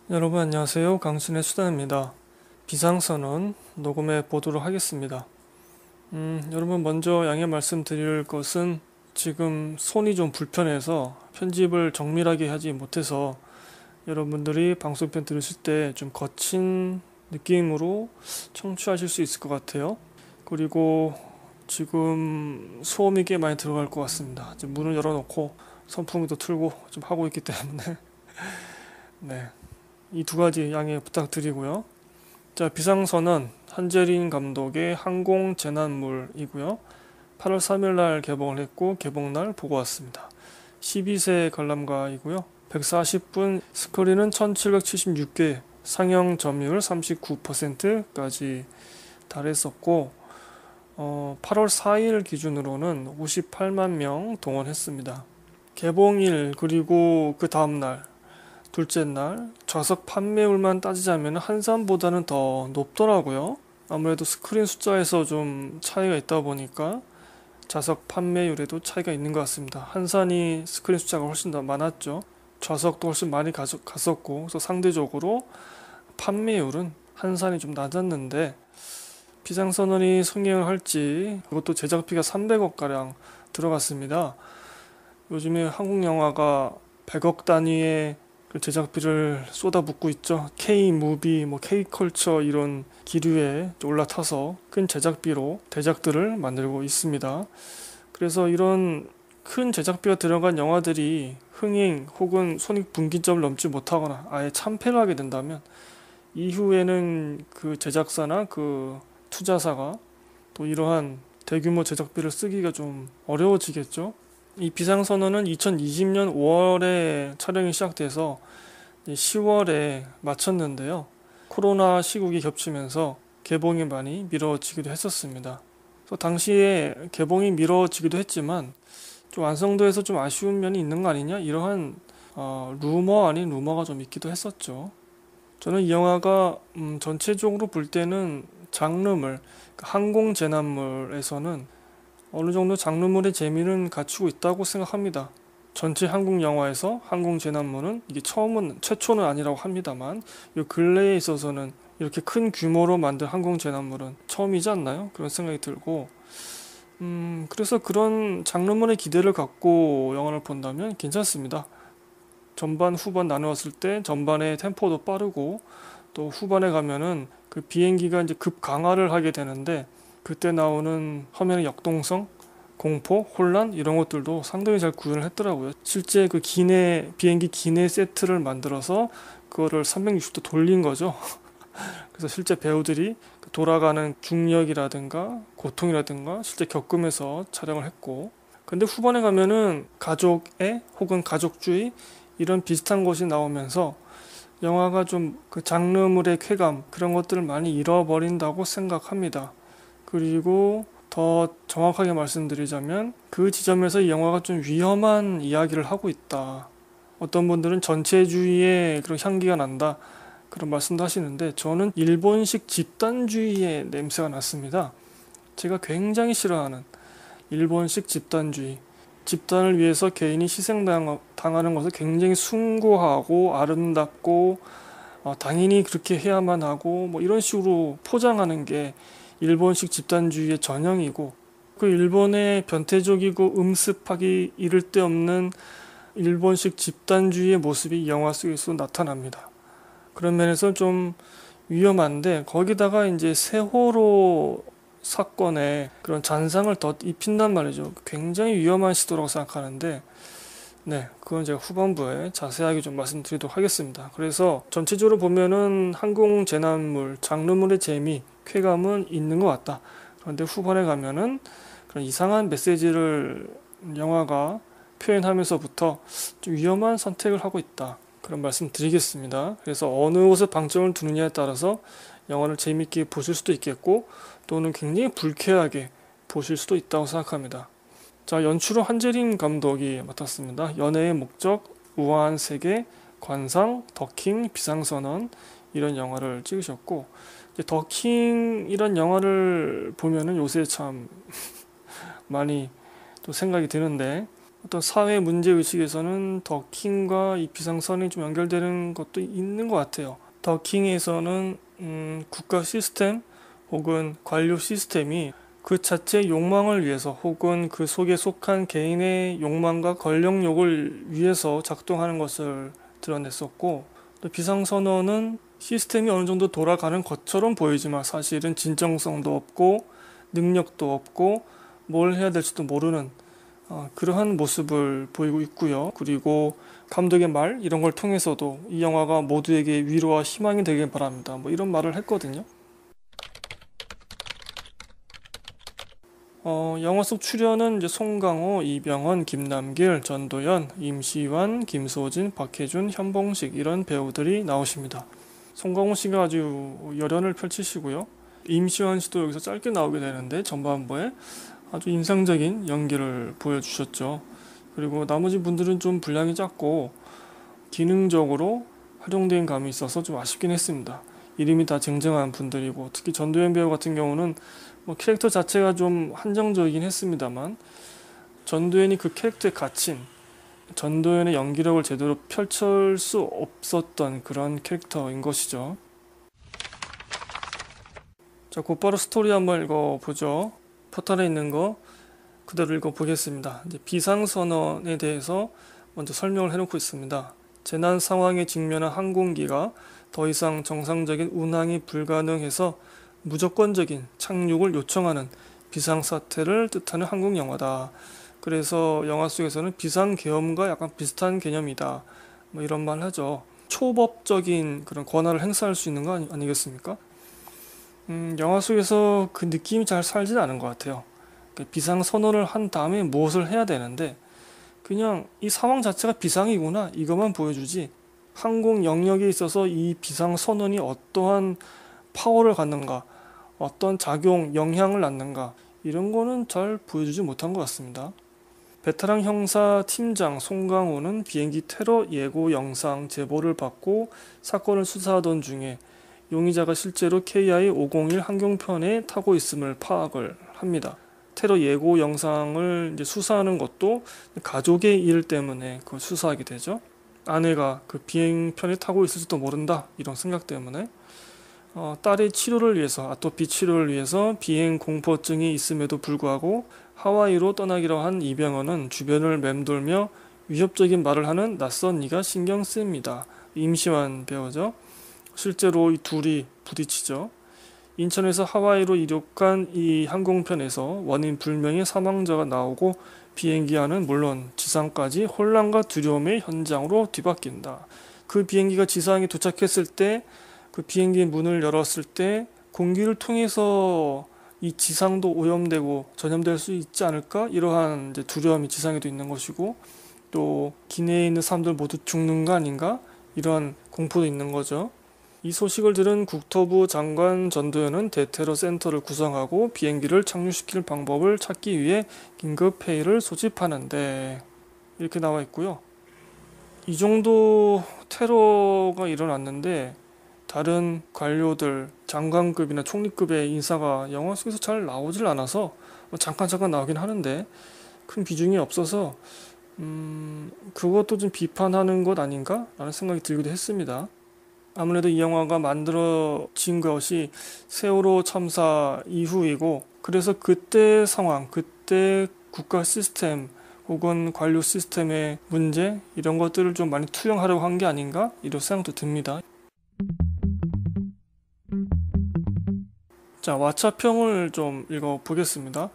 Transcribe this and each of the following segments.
여러분 안녕하세요. 강신의 수다입니다. 비상선언 녹음해 보도록 하겠습니다. 여러분 먼저 양해 말씀드릴 것은 지금 손이 좀 불편해서 편집을 정밀하게 하지 못해서 여러분들이 방송편 들으실 때 좀 거친 느낌으로 청취하실 수 있을 것 같아요. 그리고 지금 소음이 꽤 많이 들어갈 것 같습니다. 이제 문을 열어놓고 선풍기도 틀고 좀 하고 있기 때문에 네. 이 두 가지 양해 부탁드리고요. 자, 비상선언 한재린 감독의 항공재난물이고요. 8월 3일 날 개봉을 했고 개봉날 보고 왔습니다. 12세 관람가이고요. 140분, 스크린은 1776개, 상영 점유율 39%까지 달했었고 8월 4일 기준으로는 58만 명 동원했습니다. 개봉일 그리고 그 다음날 둘째 날 좌석 판매율만 따지자면 한산보다는 더 높더라고요. 아무래도 스크린 숫자에서 좀 차이가 있다 보니까 좌석 판매율에도 차이가 있는 것 같습니다. 한산이 스크린 숫자가 훨씬 더 많았죠. 좌석도 훨씬 많이 갔었고, 그래서 상대적으로 판매율은 한산이 좀 낮았는데 비상선언이 성행을 할지, 그것도 제작비가 300억가량 들어갔습니다. 요즘에 한국 영화가 100억 단위의 그 제작비를 쏟아붓고 있죠. K-무비, K-컬처 이런 기류에 올라타서 큰 제작비로 대작들을 만들고 있습니다. 그래서 이런 큰 제작비가 들어간 영화들이 흥행 혹은 손익분기점을 넘지 못하거나 아예 참패를 하게 된다면 이후에는 그 제작사나 그 투자사가 또 이러한 대규모 제작비를 쓰기가 좀 어려워지겠죠. 이 비상선언은 2020년 5월에 촬영이 시작돼서 10월에 마쳤는데요. 코로나 시국이 겹치면서 개봉이 많이 미뤄지기도 했었습니다. 그래서 당시에 개봉이 미뤄지기도 했지만 좀 완성도에서 좀 아쉬운 면이 있는 거 아니냐? 이러한 루머 아닌 루머가 좀 있기도 했었죠. 저는 이 영화가 전체적으로 볼 때는 장르물, 항공재난물에서는 어느 정도 장르물의 재미는 갖추고 있다고 생각합니다. 전체 한국 영화에서 항공재난물은 이게 최초는 아니라고 합니다만, 이 근래에 있어서는 이렇게 큰 규모로 만든 항공재난물은 처음이지 않나요? 그런 생각이 들고, 그래서 그런 장르물의 기대를 갖고 영화를 본다면 괜찮습니다. 전반, 후반 나누었을 때 전반의 템포도 빠르고, 또 후반에 가면은 그 비행기가 이제 급 강화를 하게 되는데, 그때 나오는 화면의 역동성, 공포, 혼란 이런 것들도 상당히 잘 구현을 했더라고요. 실제 그 비행기 기내 세트를 만들어서 그거를 360도 돌린 거죠. 그래서 실제 배우들이 그 돌아가는 중력이라든가 고통이라든가 실제 겪으면서 촬영을 했고, 근데 후반에 가면은 가족애 혹은 가족주의 이런 비슷한 것이 나오면서 영화가 좀 그 장르물의 쾌감 그런 것들을 많이 잃어버린다고 생각합니다. 그리고 더 정확하게 말씀드리자면 그 지점에서 이 영화가 좀 위험한 이야기를 하고 있다. 어떤 분들은 전체주의의 그런 향기가 난다. 그런 말씀도 하시는데 저는 일본식 집단주의의 냄새가 났습니다. 제가 굉장히 싫어하는 일본식 집단주의. 집단을 위해서 개인이 희생당하는 것을 굉장히 숭고하고 아름답고 당연히 그렇게 해야만 하고 이런 식으로 포장하는 게 일본식 집단주의의 전형이고 그 일본의 변태적이고 음습하기 이를 데 없는 일본식 집단주의의 모습이 영화 속에서 나타납니다. 그런 면에서 좀 위험한데 거기다가 이제 세월호 사건에 그런 잔상을 더 입힌단 말이죠. 굉장히 위험한 시도라고 생각하는데 네, 그건 제가 후반부에 자세하게 좀 말씀드리도록 하겠습니다. 그래서 전체적으로 보면은 항공재난물, 장르물의 재미, 쾌감은 있는 것 같다. 그런데 후반에 가면은 그런 이상한 메시지를 영화가 표현하면서부터 좀 위험한 선택을 하고 있다. 그런 말씀 드리겠습니다. 그래서 어느 곳에 방점을 두느냐에 따라서 영화를 재밌게 보실 수도 있겠고 또는 굉장히 불쾌하게 보실 수도 있다고 생각합니다. 자, 연출은 한재린 감독이 맡았습니다. 연애의 목적, 우아한 세계, 관상, 더킹, 비상선언 이런 영화를 찍으셨고 이제 더킹 이런 영화를 보면은 요새 참 많이 또 생각이 드는데 어떤 사회 문제 의식에서는 더킹과 이 비상선이 좀 연결되는 것도 있는 것 같아요. 더킹에서는 국가 시스템 혹은 관료 시스템이 그 자체의 욕망을 위해서 혹은 그 속에 속한 개인의 욕망과 권력욕을 위해서 작동하는 것을 드러냈었고, 또 비상선언은 시스템이 어느 정도 돌아가는 것처럼 보이지만 사실은 진정성도 없고 능력도 없고 뭘 해야 될지도 모르는 그러한 모습을 보이고 있고요. 그리고 감독의 말 이런 걸 통해서도 이 영화가 모두에게 위로와 희망이 되길 바랍니다. 뭐 이런 말을 했거든요. 영화 속 출연은 이제 송강호, 이병헌, 김남길, 전도연, 임시완, 김소진, 박해준, 현봉식 이런 배우들이 나오십니다. 송강호 씨가 아주 열연을 펼치시고요. 임시완 씨도 여기서 짧게 나오게 되는데 전반부에 아주 인상적인 연기를 보여주셨죠. 그리고 나머지 분들은 좀 분량이 작고 기능적으로 활용된 감이 있어서 좀 아쉽긴 했습니다. 이름이 다 쟁쟁한 분들이고 특히 전도연 배우 같은 경우는 뭐 캐릭터 자체가 좀 한정적이긴 했습니다만 전도연이 그 캐릭터에 갇힌 전도연의 연기력을 제대로 펼칠 수 없었던 그런 캐릭터인 것이죠. 자, 곧바로 스토리 한번 읽어보죠. 포털에 있는 거 그대로 읽어보겠습니다. 이제 비상선언에 대해서 먼저 설명을 해놓고 있습니다. 재난 상황에 직면한 항공기가 더 이상 정상적인 운항이 불가능해서 무조건적인 착륙을 요청하는 비상사태를 뜻하는 한국 영화다. 그래서 영화 속에서는 비상계엄과 약간 비슷한 개념이다. 뭐 이런 말 하죠. 초법적인 그런 권한을 행사할 수 있는 거 아니겠습니까? 영화 속에서 그 느낌이 잘 살진 않은 것 같아요. 비상선언을 한 다음에 무엇을 해야 되는데 그냥 이 상황 자체가 비상이구나 이것만 보여주지 항공 영역에 있어서 이 비상선언이 어떠한 파워를 갖는가 어떤 작용, 영향을 낳는가 이런 거는 잘 보여주지 못한 것 같습니다. 베테랑 형사 팀장 송강호는 비행기 테러 예고 영상 제보를 받고 사건을 수사하던 중에 용의자가 실제로 KI-501 항공편에 타고 있음을 파악을 합니다. 테러 예고 영상을 이제 수사하는 것도 가족의 일 때문에 그걸 수사하게 되죠. 아내가 그 비행편에 타고 있을지도 모른다 이런 생각 때문에 딸의 치료를 위해서 아토피 치료를 위해서 비행 공포증이 있음에도 불구하고 하와이로 떠나기로 한 이병헌은 주변을 맴돌며 위협적인 말을 하는 낯선 이가 신경 쓰입니다. 임시완 배우죠. 실제로 이 둘이 부딪히죠. 인천에서 하와이로 이륙한 이 항공편에서 원인 불명의 사망자가 나오고 비행기 안은 물론 지상까지 혼란과 두려움의 현장으로 뒤바뀐다. 그 비행기가 지상에 도착했을 때 그 비행기 문을 열었을 때 공기를 통해서 이 지상도 오염되고 전염될 수 있지 않을까? 이러한 이제 두려움이 지상에도 있는 것이고 또 기내에 있는 사람들 모두 죽는 거 아닌가? 이러한 공포도 있는 거죠. 이 소식을 들은 국토부 장관 전도연은 대테러 센터를 구성하고 비행기를 착륙시킬 방법을 찾기 위해 긴급 회의를 소집하는데 이렇게 나와 있고요. 이 정도 테러가 일어났는데 다른 관료들 장관급이나 총리급의 인사가 영화 속에서 잘 나오질 않아서 잠깐 나오긴 하는데 큰 비중이 없어서 그것도 좀 비판하는 것 아닌가? 라는 생각이 들기도 했습니다. 아무래도 이 영화가 만들어진 것이 세월호 참사 이후이고 그래서 그때 상황, 그때 국가 시스템 혹은 관료 시스템의 문제 이런 것들을 좀 많이 투영하려고 한 게 아닌가? 이런 생각도 듭니다. 자, 왓챠평을 좀 읽어보겠습니다.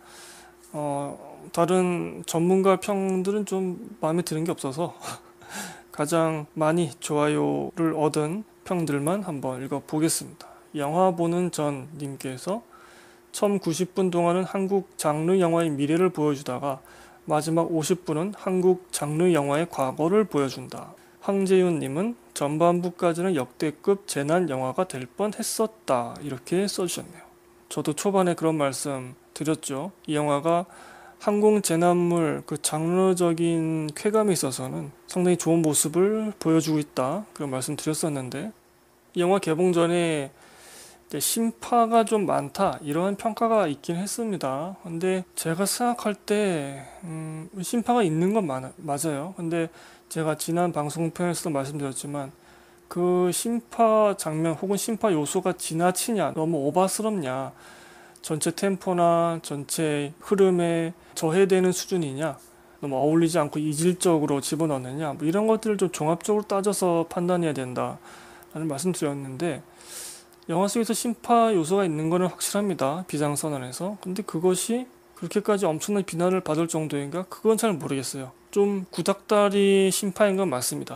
다른 전문가 평들은 좀 마음에 드는 게 없어서 가장 많이 좋아요를 얻은 평들만 한번 읽어보겠습니다. 영화 보는 전 님께서 처음 90분 동안은 한국 장르 영화의 미래를 보여주다가 마지막 50분은 한국 장르 영화의 과거를 보여준다. 황재윤 님은 전반부까지는 역대급 재난 영화가 될 뻔했었다. 이렇게 써주셨네요. 저도 초반에 그런 말씀 드렸죠. 이 영화가 항공 재난물 그 장르적인 쾌감에 있어서는 상당히 좋은 모습을 보여주고 있다. 그런 말씀 드렸었는데 이 영화 개봉 전에 이제 심파가 좀 많다 이러한 평가가 있긴 했습니다. 근데 제가 생각할 때 심파가 있는 건 맞아요. 근데 제가 지난 방송편에서도 말씀드렸지만 그 심파 장면 혹은 심파 요소가 지나치냐, 너무 오바스럽냐, 전체 템포나 전체 흐름에 저해되는 수준이냐, 너무 어울리지 않고 이질적으로 집어넣느냐, 뭐 이런 것들을 좀 종합적으로 따져서 판단해야 된다라는 말씀드렸는데, 영화 속에서 심파 요소가 있는 거는 확실합니다. 비상선언에서. 근데 그것이 그렇게까지 엄청난 비난을 받을 정도인가? 그건 잘 모르겠어요. 좀 구닥다리 심파인 건 맞습니다.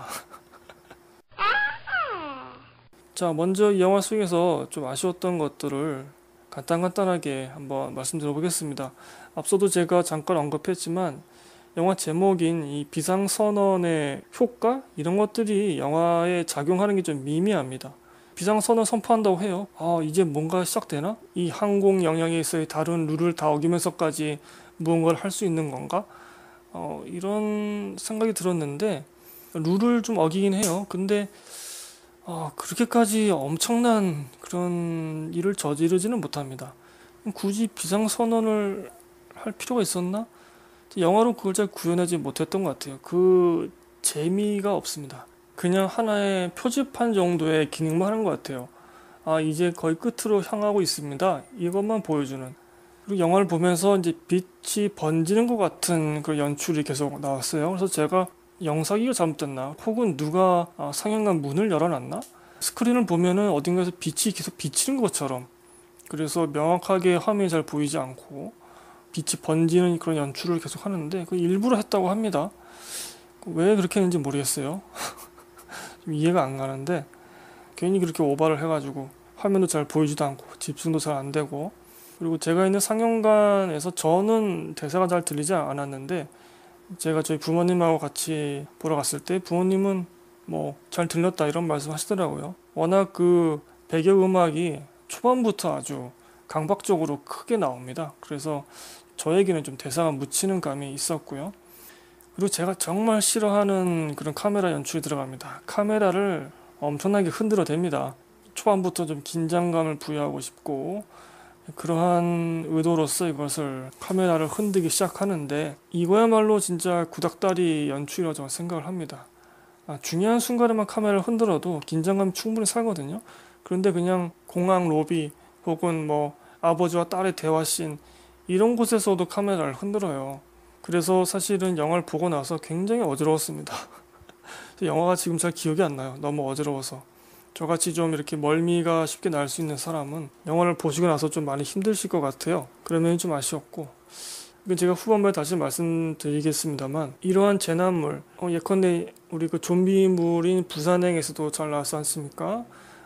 자, 먼저 이 영화 속에서 좀 아쉬웠던 것들을 간단하게 한번 말씀드려보겠습니다. 앞서도 제가 잠깐 언급했지만 영화 제목인 이 비상선언의 효과? 이런 것들이 영화에 작용하는 게 좀 미미합니다. 비상선언 선포한다고 해요. 이제 뭔가 시작되나? 이 항공 영역에서의 다른 룰을 다 어기면서까지 무언가를 할 수 있는 건가? 이런 생각이 들었는데 룰을 좀 어기긴 해요. 근데 그렇게까지 엄청난 그런 일을 저지르지는 못합니다. 굳이 비상선언을 할 필요가 있었나? 영화로 그걸 잘 구현하지 못했던 것 같아요. 그 재미가 없습니다. 그냥 하나의 표지판 정도의 기능만 하는 것 같아요. 이제 거의 끝으로 향하고 있습니다. 이것만 보여주는. 그리고 영화를 보면서 이제 빛이 번지는 것 같은 그런 연출이 계속 나왔어요. 그래서 제가 영상이가 잘못됐나? 혹은 누가 상영관 문을 열어놨나? 스크린을 보면은 어딘가에서 빛이 계속 비치는 것처럼, 그래서 명확하게 화면이 잘 보이지 않고 빛이 번지는 그런 연출을 계속 하는데 그 일부러 했다고 합니다. 왜 그렇게 했는지 모르겠어요. 좀 이해가 안 가는데 괜히 그렇게 오버를 해가지고 화면도 잘 보이지도 않고 집중도 잘 안 되고, 그리고 제가 있는 상영관에서 저는 대사가 잘 들리지 않았는데 제가 저희 부모님하고 같이 보러 갔을 때 부모님은 뭐 잘 들렸다 이런 말씀 하시더라고요. 워낙 그 배경음악이 초반부터 아주 강박적으로 크게 나옵니다. 그래서 저에게는 좀 대사가 묻히는 감이 있었고요. 그리고 제가 정말 싫어하는 그런 카메라 연출이 들어갑니다. 카메라를 엄청나게 흔들어 댑니다. 초반부터 좀 긴장감을 부여하고 싶고 그러한 의도로서 이것을 카메라를 흔들기 시작하는데 이거야말로 진짜 구닥다리 연출이라고 저는 생각을 합니다. 중요한 순간에만 카메라를 흔들어도 긴장감 충분히 살거든요. 그런데 그냥 공항 로비 혹은 뭐 아버지와 딸의 대화씬 이런 곳에서도 카메라를 흔들어요. 그래서 사실은 영화를 보고 나서 굉장히 어지러웠습니다. 영화가 지금 잘 기억이 안 나요. 너무 어지러워서. 저같이 좀 이렇게 멀미가 쉽게 날 수 있는 사람은 영화를 보시고 나서 좀 많이 힘드실 것 같아요. 그러면 좀 아쉬웠고, 제가 후반부에 다시 말씀드리겠습니다만 이러한 재난물, 예컨대 우리 그 좀비물인 부산행에서도 잘 나왔지 않습니까?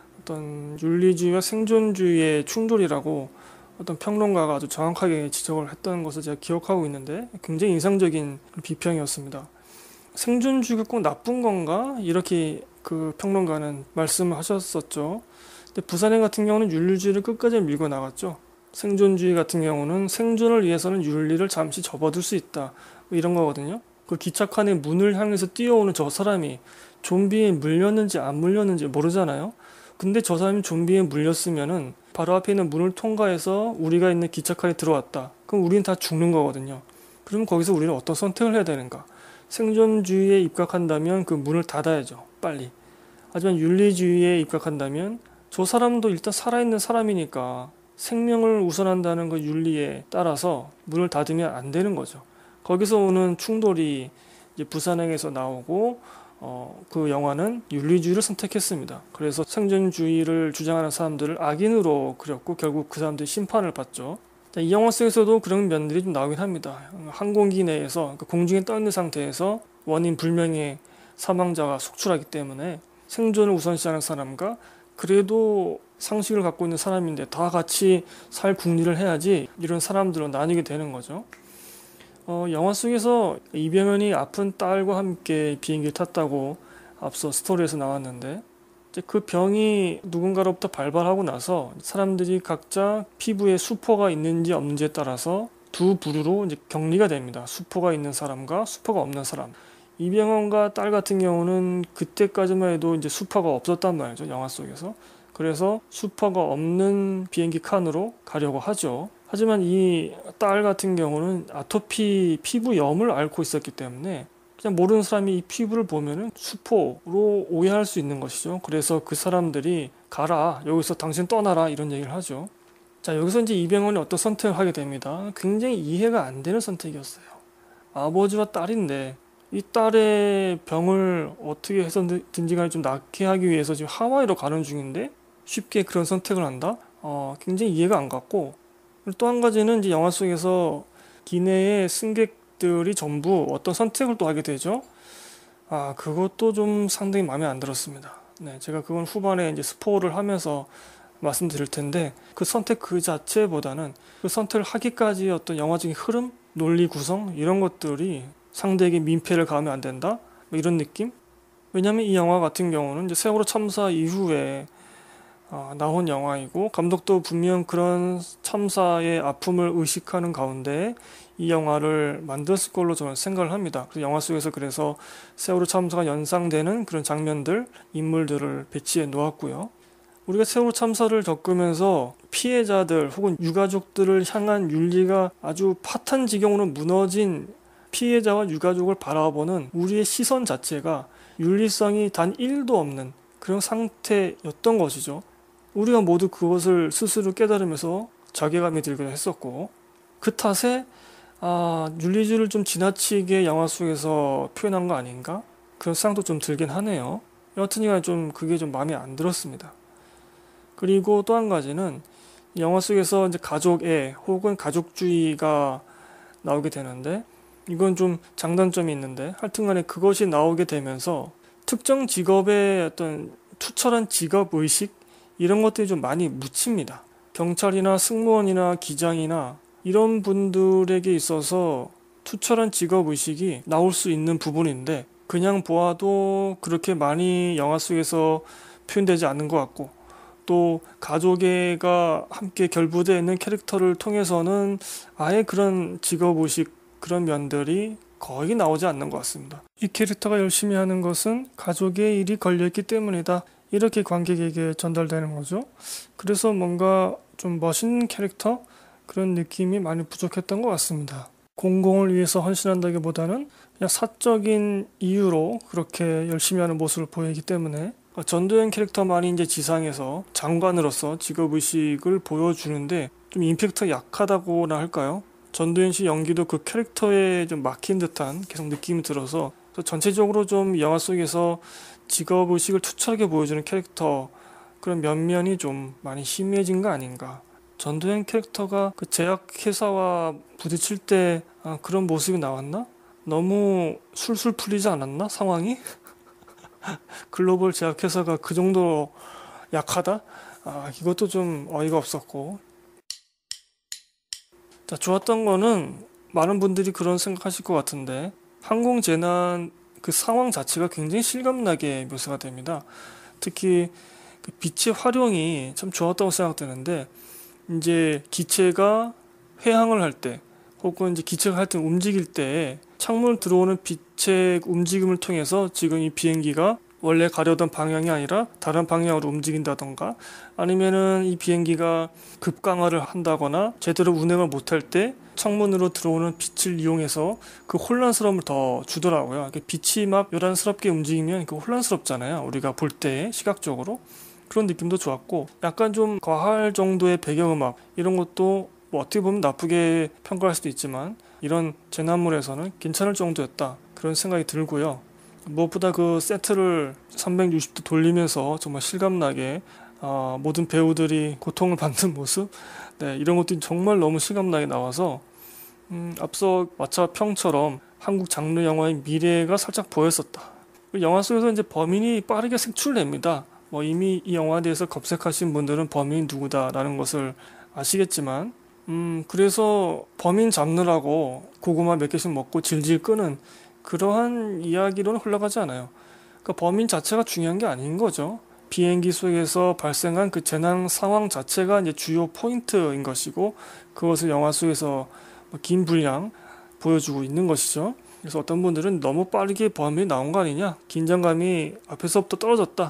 어떤 윤리주의와 생존주의의 충돌이라고 어떤 평론가가 아주 정확하게 지적을 했던 것을 제가 기억하고 있는데 굉장히 인상적인 비평이었습니다. 생존주의가 꼭 나쁜 건가? 이렇게 그 평론가는 말씀을 하셨었죠. 근데 부산행 같은 경우는 윤리주의를 끝까지 밀고 나갔죠. 생존주의 같은 경우는 생존을 위해서는 윤리를 잠시 접어둘 수 있다, 뭐 이런 거거든요. 그 기착칸의 문을 향해서 뛰어오는 저 사람이 좀비에 물렸는지 안 물렸는지 모르잖아요. 근데 저 사람이 좀비에 물렸으면은 바로 앞에 있는 문을 통과해서 우리가 있는 기착칸에 들어왔다. 그럼 우리는 다 죽는 거거든요. 그럼 거기서 우리는 어떤 선택을 해야 되는가? 생존주의에 입각한다면 그 문을 닫아야죠, 빨리. 하지만 윤리주의에 입각한다면 저 사람도 일단 살아있는 사람이니까 생명을 우선한다는 그 윤리에 따라서 문을 닫으면 안 되는 거죠. 거기서 오는 충돌이 이제 부산행에서 나오고 그 영화는 윤리주의를 선택했습니다. 그래서 생존주의를 주장하는 사람들을 악인으로 그렸고 결국 그 사람들이 심판을 받죠. 이 영화 속에서도 그런 면들이 좀 나오긴 합니다. 항공기 내에서, 그러니까 공중에 떠 있는 상태에서 원인 불명의 사망자가 속출하기 때문에 생존을 우선시하는 사람과 그래도 상식을 갖고 있는 사람인데 다 같이 살 궁리를 해야지 이런 사람들로 나뉘게 되는 거죠. 영화 속에서 이병헌이 아픈 딸과 함께 비행기를 탔다고 앞서 스토리에서 나왔는데 이제 그 병이 누군가로부터 발발하고 나서 사람들이 각자 피부에 수포가 있는지 없는지에 따라서 두 부류로 이제 격리가 됩니다. 수포가 있는 사람과 수포가 없는 사람. 이병헌과 딸 같은 경우는 그때까지만 해도 이제 수포가 없었단 말이죠, 영화 속에서. 그래서 슈퍼가 없는 비행기 칸으로 가려고 하죠. 하지만 이 딸 같은 경우는 아토피 피부염을 앓고 있었기 때문에 그냥 모르는 사람이 이 피부를 보면은 슈퍼로 오해할 수 있는 것이죠. 그래서 그 사람들이 가라, 여기서 당신 떠나라, 이런 얘기를 하죠. 자, 여기서 이제 이병헌이 어떤 선택을 하게 됩니다. 굉장히 이해가 안 되는 선택이었어요. 아버지와 딸인데 이 딸의 병을 어떻게 해서든지 간에 좀 낫게 하기 위해서 지금 하와이로 가는 중인데 쉽게 그런 선택을 한다? 굉장히 이해가 안 갔고, 또 한 가지는 이제 영화 속에서 기내의 승객들이 전부 어떤 선택을 또 하게 되죠. 그것도 좀 상당히 마음에 안 들었습니다. 네, 제가 그건 후반에 이제 스포를 하면서 말씀드릴 텐데, 그 선택 그 자체보다는 그 선택을 하기까지 어떤 영화적인 흐름, 논리 구성 이런 것들이 상대에게 민폐를 가하면 안 된다, 뭐 이런 느낌? 왜냐면 이 영화 같은 경우는 이제 세월호 참사 이후에 나온 영화이고, 감독도 분명 그런 참사의 아픔을 의식하는 가운데 이 영화를 만들었을 걸로 저는 생각을 합니다. 그래서 영화 속에서 그래서 세월호 참사가 연상되는 그런 장면들, 인물들을 배치해 놓았고요. 우리가 세월호 참사를 겪으면서 피해자들 혹은 유가족들을 향한 윤리가 아주 파탄지경으로 무너진 피해자와 유가족을 바라보는 우리의 시선 자체가 윤리성이 단 1도 없는 그런 상태였던 것이죠. 우리가 모두 그것을 스스로 깨달으면서 자괴감이 들기도 했었고, 그 탓에 윤리주의를 좀 지나치게 영화 속에서 표현한 거 아닌가? 그런 생각도 좀 들긴 하네요. 여하튼간에 좀 그게 좀 마음에 안 들었습니다. 그리고 또 한 가지는 영화 속에서 이제 가족애 혹은 가족주의가 나오게 되는데, 이건 좀 장단점이 있는데, 하여튼간에 그것이 나오게 되면서 특정 직업의 어떤 투철한 직업의식 이런 것들이 좀 많이 묻힙니다. 경찰이나 승무원이나 기장이나 이런 분들에게 있어서 투철한 직업의식이 나올 수 있는 부분인데, 그냥 보아도 그렇게 많이 영화 속에서 표현되지 않는 것 같고, 또 가족애가 함께 결부되어 있는 캐릭터를 통해서는 아예 그런 직업의식 그런 면들이 거의 나오지 않는 것 같습니다. 이 캐릭터가 열심히 하는 것은 가족의 일이 걸려있기 때문이다, 이렇게 관객에게 전달되는 거죠. 그래서 뭔가 좀 멋있는 캐릭터 그런 느낌이 많이 부족했던 것 같습니다. 공공을 위해서 헌신한다기보다는 그냥 사적인 이유로 그렇게 열심히 하는 모습을 보이기 때문에 전도연 캐릭터만이 이제 지상에서 장관으로서 직업의식을 보여주는데 좀 임팩트가 약하다고나 할까요? 전도연 씨 연기도 그 캐릭터에 좀 막힌 듯한 계속 느낌이 들어서 전체적으로 좀 영화 속에서 직업의식을 투철하게 보여주는 캐릭터 그런 면면이 좀 많이 희미해진 거 아닌가. 전도연 캐릭터가 그 제약회사와 부딪힐 때 그런 모습이 나왔나? 너무 술술 풀리지 않았나? 상황이? 글로벌 제약회사가 그 정도로 약하다? 이것도 좀 어이가 없었고. 자, 좋았던 거는 많은 분들이 그런 생각하실 것 같은데, 항공재난 그 상황 자체가 굉장히 실감나게 묘사가 됩니다. 특히 그 빛의 활용이 참 좋았다고 생각되는데, 이제 기체가 회항을 할 때 혹은 이제 기체가 하여튼 움직일 때 창문을 들어오는 빛의 움직임을 통해서 지금 이 비행기가 원래 가려던 방향이 아니라 다른 방향으로 움직인다던가, 아니면은 이 비행기가 급강하를 한다거나 제대로 운행을 못할 때 창문으로 들어오는 빛을 이용해서 그 혼란스러움을 더 주더라고요. 빛이 막 요란스럽게 움직이면 그 혼란스럽잖아요, 우리가 볼 때 시각적으로. 그런 느낌도 좋았고, 약간 좀 과할 정도의 배경음악 이런 것도 뭐 어떻게 보면 나쁘게 평가할 수도 있지만 이런 재난물에서는 괜찮을 정도였다, 그런 생각이 들고요. 무엇보다 그 세트를 360도 돌리면서 정말 실감나게 모든 배우들이 고통을 받는 모습, 네, 이런 것들이 정말 너무 실감나게 나와서 앞서 마차평처럼 한국 장르 영화의 미래가 살짝 보였었다. 영화 속에서 이제 범인이 빠르게 색출됩니다. 뭐 이미 이 영화에 대해서 검색하신 분들은 범인이 누구다라는 것을 아시겠지만, 그래서 범인 잡느라고 고구마 몇 개씩 먹고 질질 끄는 그러한 이야기로는 흘러가지 않아요. 그러니까 범인 자체가 중요한 게 아닌 거죠. 비행기 속에서 발생한 그 재난 상황 자체가 이제 주요 포인트인 것이고, 그것을 영화 속에서 긴 분량 보여주고 있는 것이죠. 그래서 어떤 분들은 너무 빠르게 범인이 나온 거 아니냐, 긴장감이 앞에서부터 떨어졌다,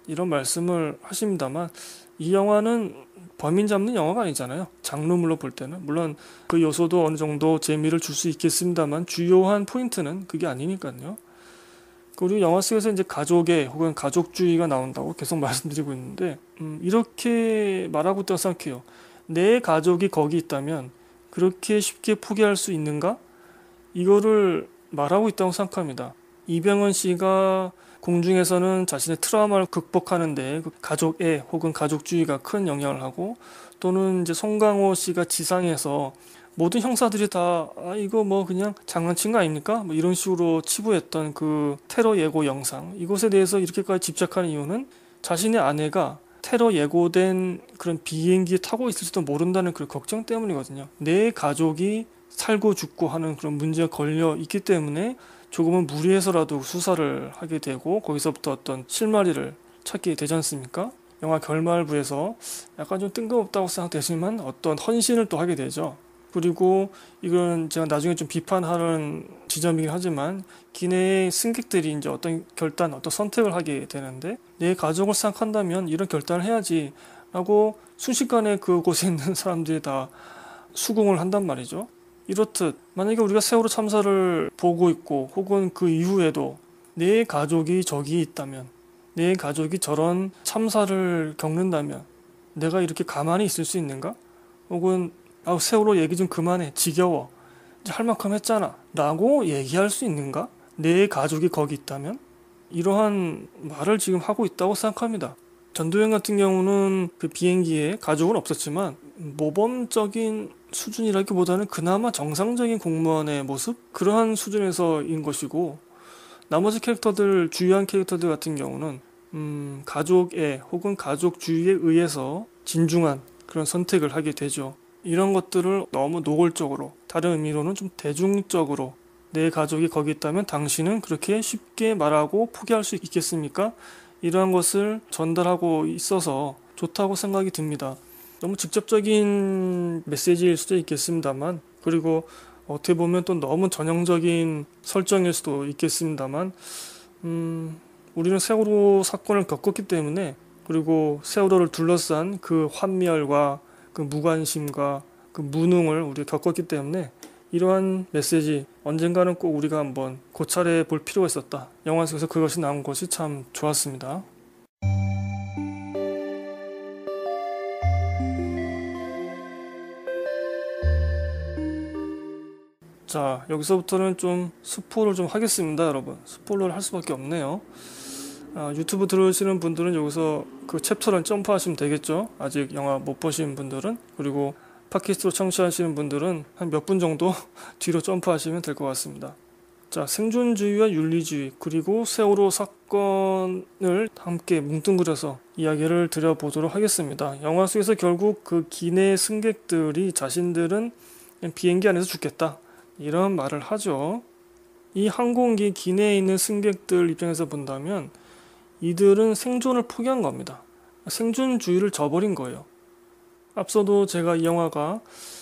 이런 말씀을 하십니다만 이 영화는 범인 잡는 영화가 아니잖아요. 장르물로 볼 때는. 물론 그 요소도 어느 정도 재미를 줄 수 있겠습니다만 주요한 포인트는 그게 아니니까요. 그리고 영화 속에서 이제 가족의 혹은 가족주의가 나온다고 계속 말씀드리고 있는데 이렇게 말하고 있다고 생각해요. 내 가족이 거기 있다면 그렇게 쉽게 포기할 수 있는가? 이거를 말하고 있다고 생각합니다. 이병헌 씨가 공중에서는 자신의 트라우마를 극복하는데 그 가족애 혹은 가족주의가 큰 영향을 하고, 또는 이제 송강호 씨가 지상에서 모든 형사들이 다 이거 뭐 그냥 장난친 거 아닙니까? 뭐 이런 식으로 치부했던 그 테러 예고 영상, 이것에 대해서 이렇게까지 집착하는 이유는 자신의 아내가 테러 예고된 그런 비행기에 타고 있을지도 모른다는 그 걱정 때문이거든요. 내 가족이 살고 죽고 하는 그런 문제가 걸려 있기 때문에 조금은 무리해서라도 수사를 하게 되고 거기서부터 어떤 실마리를 찾게 되지 않습니까? 영화 결말부에서 약간 좀 뜬금없다고 생각되지만 어떤 헌신을 또 하게 되죠. 그리고 이건 제가 나중에 좀 비판하는 지점이긴 하지만 기내의 승객들이 이제 어떤 결단, 어떤 선택을 하게 되는데 내 가족을 생각한다면 이런 결단을 해야지 라고 순식간에 그곳에 있는 사람들이 다 수긍을 한단 말이죠. 이렇듯 만약에 우리가 세월호 참사를 보고 있고 혹은 그 이후에도 내 가족이 저기 있다면, 내 가족이 저런 참사를 겪는다면 내가 이렇게 가만히 있을 수 있는가? 혹은 세월호 얘기 좀 그만해, 지겨워, 이제 할 만큼 했잖아 라고 얘기할 수 있는가? 내 가족이 거기 있다면? 이러한 말을 지금 하고 있다고 생각합니다. 전도연 같은 경우는 그 비행기에 가족은 없었지만 모범적인 수준이라기보다는 그나마 정상적인 공무원의 모습? 그러한 수준에서인 것이고, 나머지 캐릭터들, 주요한 캐릭터들 같은 경우는 가족애 혹은 가족주의에 의해서 진중한 그런 선택을 하게 되죠. 이런 것들을 너무 노골적으로, 다른 의미로는 좀 대중적으로 내 가족이 거기 있다면 당신은 그렇게 쉽게 말하고 포기할 수 있겠습니까? 이러한 것을 전달하고 있어서 좋다고 생각이 듭니다. 너무 직접적인 메시지일 수도 있겠습니다만, 그리고 어떻게 보면 또 너무 전형적인 설정일 수도 있겠습니다만, 우리는 세월호 사건을 겪었기 때문에, 그리고 세월호를 둘러싼 그 환멸과 그 무관심과 그 무능을 우리가 겪었기 때문에 이러한 메시지 언젠가는 꼭 우리가 한번 고찰해 볼 필요가 있었다. 영화 속에서 그것이 나온 것이 참 좋았습니다. 자, 여기서부터는 좀 스포를 좀 하겠습니다, 여러분. 스포를 할 수밖에 없네요. 유튜브 들으시는 분들은 여기서 그 챕터를 점프하시면 되겠죠. 아직 영화 못 보신 분들은. 그리고 팟캐스트로 청취하시는 분들은 한 몇 분 정도 뒤로 점프하시면 될 것 같습니다. 자, 생존주의와 윤리주의 그리고 세월호 사건을 함께 뭉뚱그려서 이야기를 드려보도록 하겠습니다. 영화 속에서 결국 그 기내 승객들이 자신들은 비행기 안에서 죽겠다, 이런 말을 하죠. 이 항공기 기내에 있는 승객들 입장에서 본다면 이들은 생존을 포기한 겁니다. 생존주의를 저버린 거예요. 앞서도 제가 이 영화가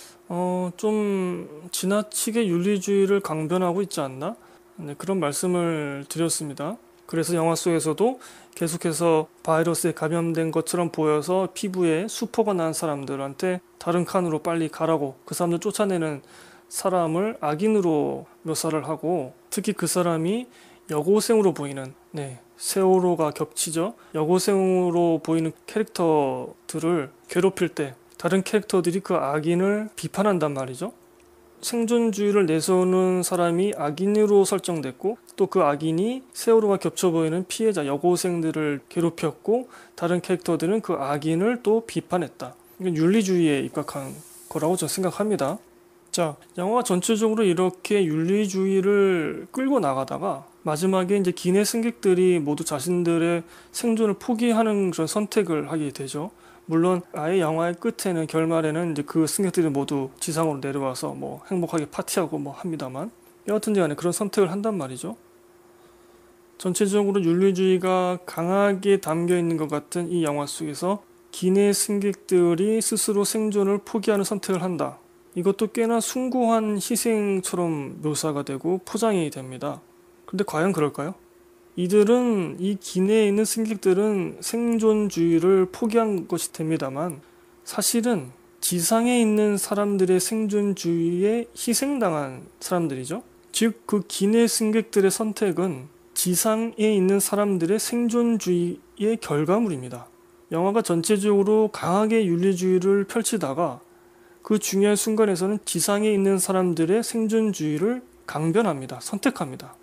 좀 지나치게 윤리주의를 강변하고 있지 않나? 네, 그런 말씀을 드렸습니다. 그래서 영화 속에서도 계속해서 바이러스에 감염된 것처럼 보여서 피부에 수포가 난 사람들한테 다른 칸으로 빨리 가라고 그 사람들 쫓아내는 사람을 악인으로 묘사를 하고, 특히 그 사람이 여고생으로 보이는, 세월호가 겹치죠. 여고생으로 보이는 캐릭터들을 괴롭힐 때 다른 캐릭터들이 그 악인을 비판한단 말이죠. 생존주의를 내세우는 사람이 악인으로 설정됐고, 또 그 악인이 세월호가 겹쳐 보이는 피해자 여고생들을 괴롭혔고, 다른 캐릭터들은 그 악인을 또 비판했다. 이건 윤리주의에 입각한 거라고 저는 생각합니다. 자, 영화가 전체적으로 이렇게 윤리주의를 끌고 나가다가 마지막에 이제 기내 승객들이 모두 자신들의 생존을 포기하는 그런 선택을 하게 되죠. 물론 아예 영화의 끝에는, 결말에는 이제 그 승객들이 모두 지상으로 내려와서 뭐 행복하게 파티하고 뭐 합니다만, 여하튼 간에 그런 선택을 한단 말이죠. 전체적으로 윤리주의가 강하게 담겨 있는 것 같은 이 영화 속에서 기내 승객들이 스스로 생존을 포기하는 선택을 한다. 이것도 꽤나 숭고한 희생처럼 묘사가 되고 포장이 됩니다. 근데 과연 그럴까요? 이들은 이 기내에 있는 승객들은 생존주의를 포기한 것이 됩니다만 사실은 지상에 있는 사람들의 생존주의에 희생당한 사람들이죠. 즉 그 기내 승객들의 선택은 지상에 있는 사람들의 생존주의의 결과물입니다. 영화가 전체적으로 강하게 윤리주의를 펼치다가 그 중요한 순간에서는 지상에 있는 사람들의 생존주의를 강변합니다. 선택합니다.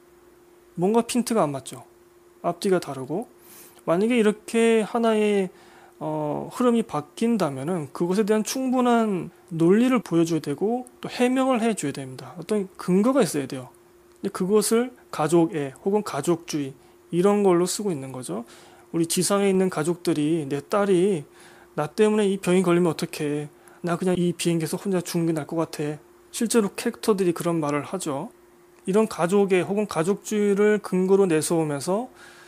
뭔가 핀트가 안 맞죠. 앞뒤가 다르고 만약에 이렇게 하나의 흐름이 바뀐다면은 그것에 대한 충분한 논리를 보여줘야 되고 또 해명을 해줘야 됩니다. 어떤 근거가 있어야 돼요. 근데 그것을 가족애 혹은 가족주의 이런 걸로 쓰고 있는 거죠. 우리 지상에 있는 가족들이 내 딸이 나 때문에 이 병이 걸리면 어떡해. 나 그냥 이 비행기에서 혼자 죽는 게 나을 것 같아. 실제로 캐릭터들이 그런 말을 하죠. 이런 가족애 혹은 가족주의를 근거로 내세우면서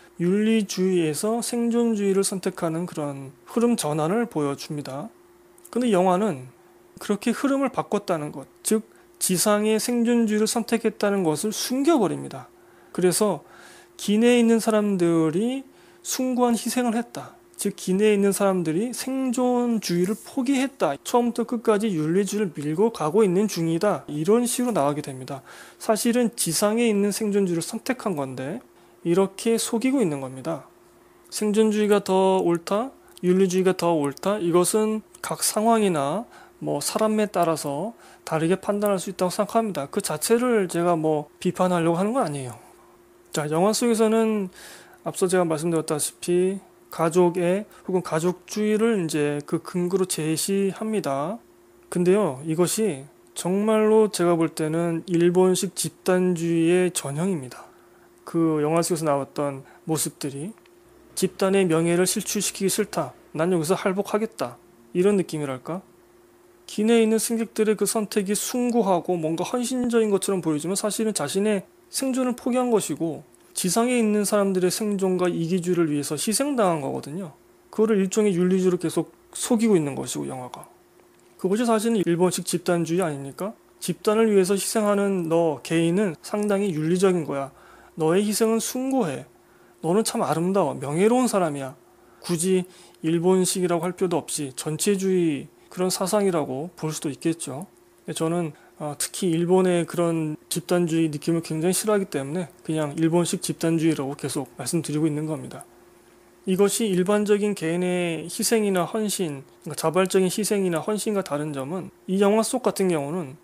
윤리주의에서 생존주의를 선택하는 그런 흐름 전환을 보여줍니다. 근데 영화는 그렇게 흐름을 바꿨다는 것, 즉 지상의 생존주의를 선택했다는 것을 숨겨버립니다. 그래서 기내에 있는 사람들이 숭고한 희생을 했다. 즉 기내에 있는 사람들이 생존주의를 포기했다. 처음부터 끝까지 윤리주의를 밀고 가고 있는 중이다. 이런 식으로 나가게 됩니다. 사실은 지상에 있는 생존주의를 선택한 건데 이렇게 속이고 있는 겁니다. 생존주의가 더 옳다, 윤리주의가 더 옳다. 이것은 각 상황이나 사람에 따라서 다르게 판단할 수 있다고 생각합니다. 그 자체를 제가 비판하려고 하는 건 아니에요. 자, 영화 속에서는 앞서 제가 말씀드렸다시피 가족의 혹은 가족주의를 이제 그 근거로 제시합니다. 근데요, 이것이 정말로 제가 볼 때는 일본식 집단주의의 전형입니다. 그 영화 속에서 나왔던 모습들이 집단의 명예를 실추시키기 싫다. 난 여기서 할복하겠다. 이런 느낌이랄까? 기내에 있는 승객들의 그 선택이 숭고하고 뭔가 헌신적인 것처럼 보여지면 사실은 자신의 생존을 포기한 것이고 지상에 있는 사람들의 생존과 이기주의를 위해서 희생당한 거거든요. 그거를 일종의 윤리주의로 계속 속이고 있는 것이고 영화가. 그것이 사실은 일본식 집단주의 아닙니까? 집단을 위해서 희생하는 너 개인은 상당히 윤리적인 거야. 너의 희생은 숭고해. 너는 참 아름다워. 명예로운 사람이야. 굳이 일본식이라고 할 필요도 없이 전체주의 그런 사상이라고 볼 수도 있겠죠. 저는 특히 일본의 그런 집단주의 느낌을 굉장히 싫어하기 때문에 그냥 일본식 집단주의라고 계속 말씀드리고 있는 겁니다. 이것이 일반적인 개인의 희생이나 헌신, 그러니까 자발적인 희생이나 헌신과 다른 점은 이 영화 속 같은 경우는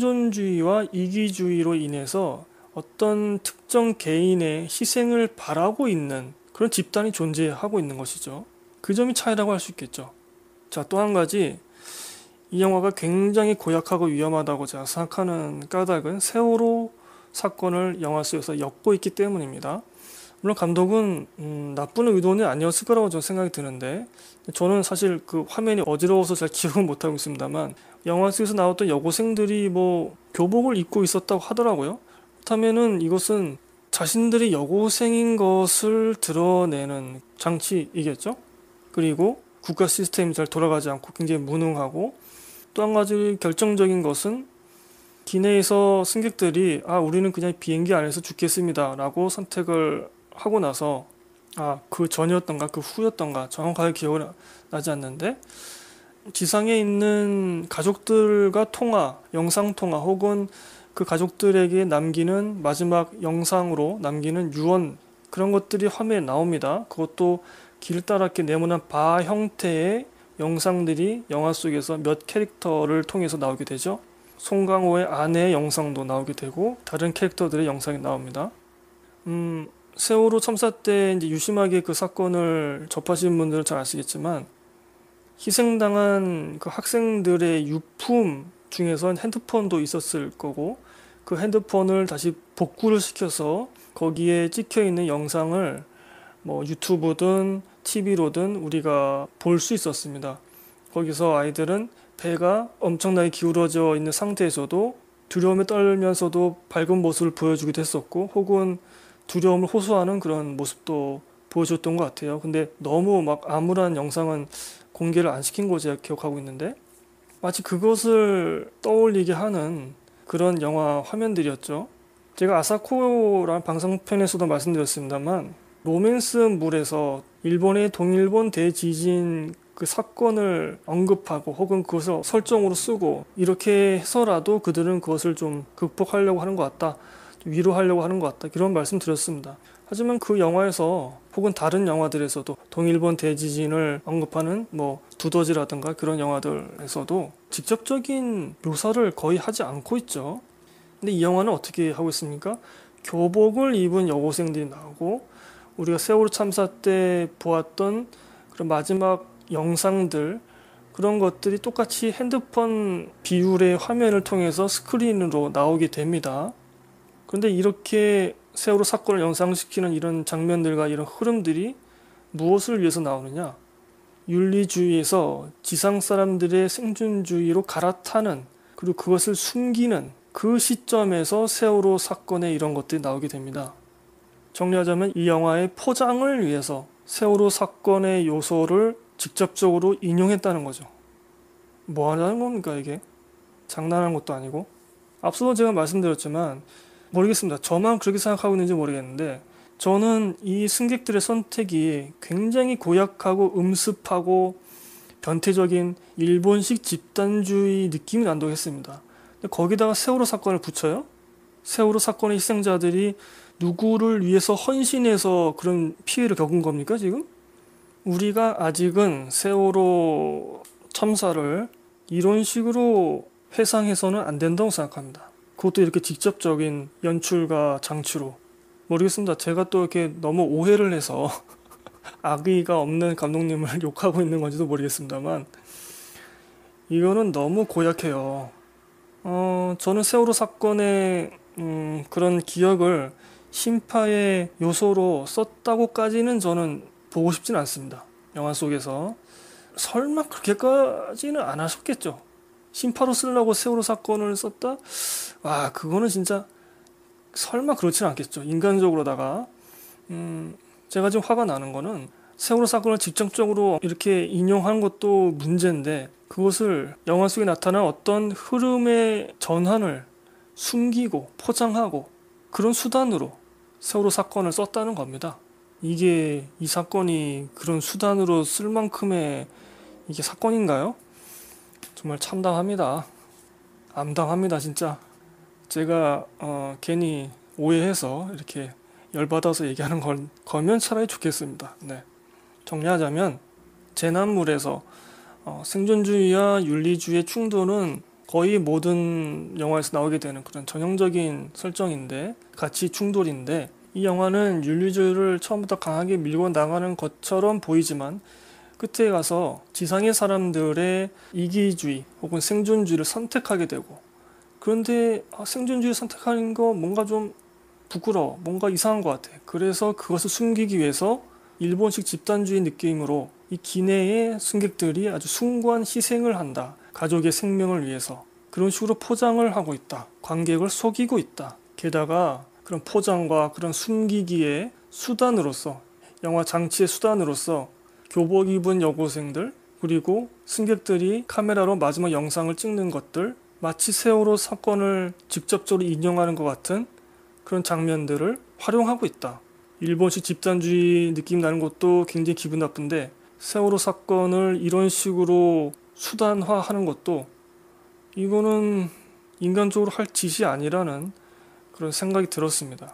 생존주의와 이기주의로 인해서 어떤 특정 개인의 희생을 바라고 있는 그런 집단이 존재하고 있는 것이죠. 그 점이 차이라고 할 수 있겠죠. 자, 또 한 가지 이 영화가 굉장히 고약하고 위험하다고 제가 생각하는 까닭은 세월호 사건을 영화 속에서 엮고 있기 때문입니다. 물론 감독은 나쁜 의도는 아니었을 거라고 저는 생각이 드는데 저는 사실 그 화면이 어지러워서 잘 기억은 못하고 있습니다만 영화 속에서 나왔던 여고생들이 교복을 입고 있었다고 하더라고요. 그렇다면은 이것은 자신들이 여고생인 것을 드러내는 장치이겠죠? 그리고 국가 시스템이 잘 돌아가지 않고 굉장히 무능하고 또 한 가지 결정적인 것은 기내에서 승객들이 우리는 그냥 비행기 안에서 죽겠습니다 라고 선택을 하고 나서 그 전이었던가 그 후였던가 정확하게 기억은 나지 않는데 지상에 있는 가족들과 영상통화 혹은 그 가족들에게 남기는 마지막 영상으로 남기는 유언 그런 것들이 화면에 나옵니다. 그것도 길다랗게 네모난 바 형태의 영상들이 영화 속에서 몇 캐릭터를 통해서 나오게 되죠. 송강호의 아내의 영상도 나오게 되고 다른 캐릭터들의 영상이 나옵니다. 세월호 참사 때 이제 유심하게 그 사건을 접하신 분들은 잘 아시겠지만 희생당한 그 학생들의 유품 중에선 핸드폰도 있었을 거고 그 핸드폰을 다시 복구를 시켜서 거기에 찍혀 있는 영상을 유튜브든 TV로든 우리가 볼 수 있었습니다. 거기서 아이들은 배가 엄청나게 기울어져 있는 상태에서도 두려움에 떨면서도 밝은 모습을 보여주기도 했었고 혹은 두려움을 호소하는 그런 모습도 보여줬던 것 같아요. 근데 너무 암울한 영상은 공개를 안 시킨 거 제가 기억하고 있는데 마치 그것을 떠올리게 하는 그런 영화 화면들이었죠. 제가 아사코라는 방송편에서도 말씀드렸습니다만 로맨스물에서 일본의 동일본 대지진 그 사건을 언급하고 혹은 그것을 설정으로 쓰고 이렇게 해서라도 그들은 그것을 좀 극복하려고 하는 것 같다, 위로하려고 하는 것 같다, 이런 말씀 드렸습니다. 하지만 그 영화에서 혹은 다른 영화들에서도 동일본 대지진을 언급하는 뭐 두더지라든가 그런 영화들에서도 직접적인 묘사를 거의 하지 않고 있죠. 근데 이 영화는 어떻게 하고 있습니까? 교복을 입은 여고생들이 나오고 우리가 세월호 참사 때 보았던 그런 마지막 영상들, 그런 것들이 똑같이 핸드폰 비율의 화면을 통해서 스크린으로 나오게 됩니다. 그런데 이렇게 세월호 사건을 영상시키는 이런 장면들과 이런 흐름들이 무엇을 위해서 나오느냐? 윤리주의에서 지상 사람들의 생존주의로 갈아타는, 그리고 그것을 숨기는 그 시점에서 세월호 사건에 이런 것들이 나오게 됩니다. 정리하자면 이 영화의 포장을 위해서 세월호 사건의 요소를 직접적으로 인용했다는 거죠. 뭐 하자는 겁니까 이게? 장난하는 것도 아니고. 앞서도 제가 말씀드렸지만 모르겠습니다. 저만 그렇게 생각하고 있는지 모르겠는데 저는 이 승객들의 선택이 굉장히 고약하고 음습하고 변태적인 일본식 집단주의 느낌이 난다고 했습니다. 거기다가 세월호 사건을 붙여요? 세월호 사건의 희생자들이 누구를 위해서 헌신해서 그런 피해를 겪은 겁니까 지금? 우리가 아직은 세월호 참사를 이런 식으로 회상해서는 안 된다고 생각합니다. 그것도 이렇게 직접적인 연출과 장치로. 모르겠습니다. 제가 또 이렇게 너무 오해를 해서 악의가 없는 감독님을 욕하고 있는 건지도 모르겠습니다만 이거는 너무 고약해요. 저는 세월호 사건의 그런 기억을 심파의 요소로 썼다고까지는 저는 보고 싶진 않습니다. 영화 속에서. 설마 그렇게까지는 안 하셨겠죠. 심파로 쓰려고 세월호 사건을 썼다? 와, 그거는 진짜 설마 그렇지는 않겠죠. 인간적으로다가. 제가 지금 화가 나는 거는 세월호 사건을 직접적으로 이렇게 인용하는 것도 문제인데 그것을 영화 속에 나타난 어떤 흐름의 전환을 숨기고 포장하고 그런 수단으로 세월호 사건을 썼다는 겁니다. 이게 이 사건이 그런 수단으로 쓸 만큼의 이게 사건인가요? 정말 참담합니다. 암담합니다 진짜. 제가 괜히 오해해서 이렇게 열받아서 얘기하는 거면 차라리 좋겠습니다. 네. 정리하자면 재난물에서 생존주의와 윤리주의의 충돌은 거의 모든 영화에서 나오게 되는 그런 전형적인 설정인데 가치 충돌인데 이 영화는 윤리주의를 처음부터 강하게 밀고 나가는 것처럼 보이지만 끝에 가서 지상의 사람들의 이기주의 혹은 생존주의를 선택하게 되고 그런데 생존주의 선택하는 거 뭔가 좀 부끄러워, 뭔가 이상한 것 같아. 그래서 그것을 숨기기 위해서 일본식 집단주의 느낌으로 이 기내의 승객들이 아주 숭고한 희생을 한다. 가족의 생명을 위해서. 그런 식으로 포장을 하고 있다. 관객을 속이고 있다. 게다가 그런 포장과 그런 숨기기의 수단으로서 영화 장치의 수단으로서 교복 입은 여고생들 그리고 승객들이 카메라로 마지막 영상을 찍는 것들 마치 세월호 사건을 직접적으로 인용하는 것 같은 그런 장면들을 활용하고 있다. 일본식 집단주의 느낌 나는 것도 굉장히 기분 나쁜데 세월호 사건을 이런 식으로 수단화하는 것도 이거는 인간적으로 할 짓이 아니라는 그런 생각이 들었습니다.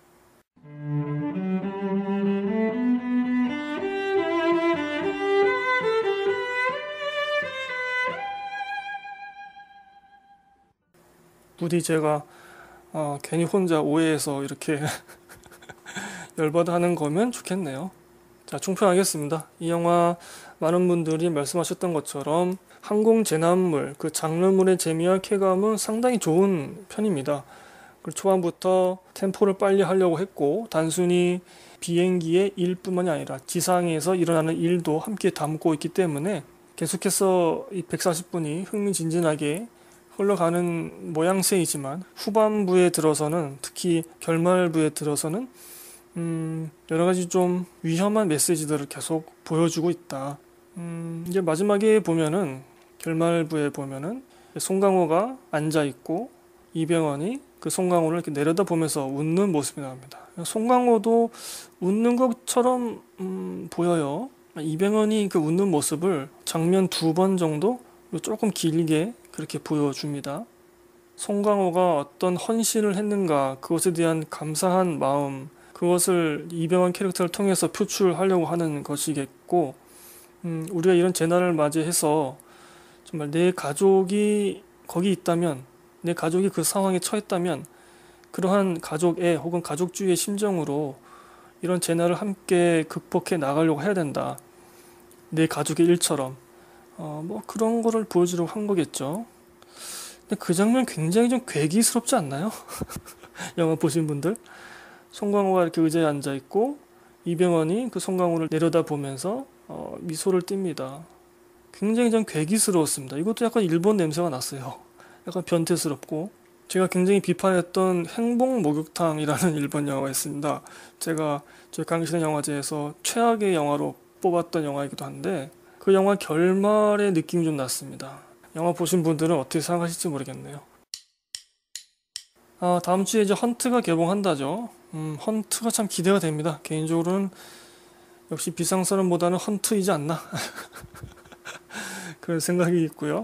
부디 제가 괜히 혼자 오해해서 이렇게 열받아 하는 거면 좋겠네요. 자, 총평하겠습니다. 이 영화 많은 분들이 말씀하셨던 것처럼 항공 재난물, 그 장르물의 재미와 쾌감은 상당히 좋은 편입니다. 초반부터 템포를 빨리 하려고 했고 단순히 비행기의 일뿐만이 아니라 지상에서 일어나는 일도 함께 담고 있기 때문에 계속해서 이 140분이 흥미진진하게 흘러가는 모양새이지만 후반부에 들어서는 특히 결말부에 들어서는 여러 가지 좀 위험한 메시지들을 계속 보여주고 있다. 이제 마지막에 보면은 결말부에 보면은 송강호가 앉아 있고 이병헌이 그 송강호를 이렇게 내려다보면서 웃는 모습이 나옵니다. 송강호도 웃는 것처럼 보여요. 이병헌이 그 웃는 모습을 장면 2번 정도 조금 길게 그렇게 보여줍니다. 송강호가 어떤 헌신을 했는가, 그것에 대한 감사한 마음, 그것을 이병헌 캐릭터를 통해서 표출하려고 하는 것이겠고, 우리가 이런 재난을 맞이해서 정말 내 가족이 거기 있다면, 내 가족이 그 상황에 처했다면, 그러한 가족의 혹은 가족주의의 심정으로 이런 재난을 함께 극복해 나가려고 해야 된다. 내 가족의 일처럼. 뭐 그런 거를 보여주려고 한 거겠죠. 근데 그 장면 굉장히 좀 괴기스럽지 않나요? 영화 보신 분들? 송강호가 이렇게 의자에 앉아 있고 이병헌이 그 송강호를 내려다보면서 미소를 띱니다. 굉장히 좀 괴기스러웠습니다. 이것도 약간 일본 냄새가 났어요. 약간 변태스럽고. 제가 굉장히 비판했던 행복 목욕탕이라는 일본 영화가 있습니다. 제가 저희 강신의 영화제에서 최악의 영화로 뽑았던 영화이기도 한데 그 영화 결말의 느낌이 좀 났습니다. 영화 보신 분들은 어떻게 생각하실지 모르겠네요. 다음 주에 이제 헌트가 개봉한다죠. 헌트가 참 기대가 됩니다. 개인적으로는 역시 비상사람보다는 헌트이지 않나 그런 생각이 있고요.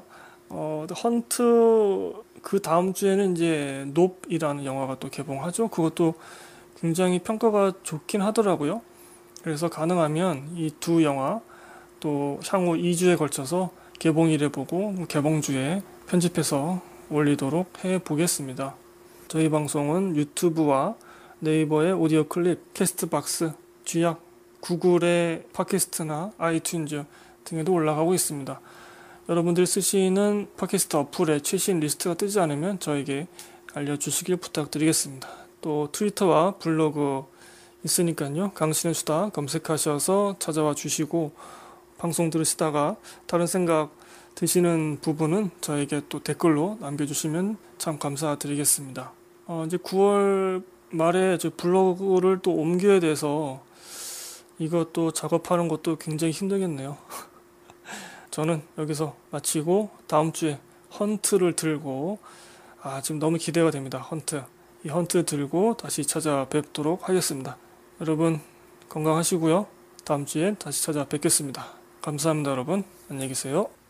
헌트 그 다음 주에는 이제 높이라는 영화가 또 개봉하죠. 그것도 굉장히 평가가 좋긴 하더라고요. 그래서 가능하면 이 두 영화 또 향후 2주에 걸쳐서 개봉일에 보고 개봉주에 편집해서 올리도록 해보겠습니다. 저희 방송은 유튜브와 네이버의 오디오 클립, 캐스트박스, 쥐약, 구글의 팟캐스트나 아이튠즈 등에도 올라가고 있습니다. 여러분들이 쓰시는 팟캐스트 어플에 최신 리스트가 뜨지 않으면 저에게 알려주시길 부탁드리겠습니다. 또 트위터와 블로그 있으니까요. 강신의 수다 검색하셔서 찾아와 주시고 방송 들으시다가 다른 생각 드시는 부분은 저에게 또 댓글로 남겨주시면 참 감사드리겠습니다. 이제 9월 말에 저 블로그를 또 옮겨야 돼서 이것도 작업하는 것도 굉장히 힘들겠네요. 저는 여기서 마치고 다음 주에 헌트를 들고 지금 너무 기대가 됩니다. 헌트. 이 헌트 들고 다시 찾아뵙도록 하겠습니다. 여러분 건강하시고요. 다음 주에 다시 찾아뵙겠습니다. 감사합니다, 여러분. 안녕히 계세요.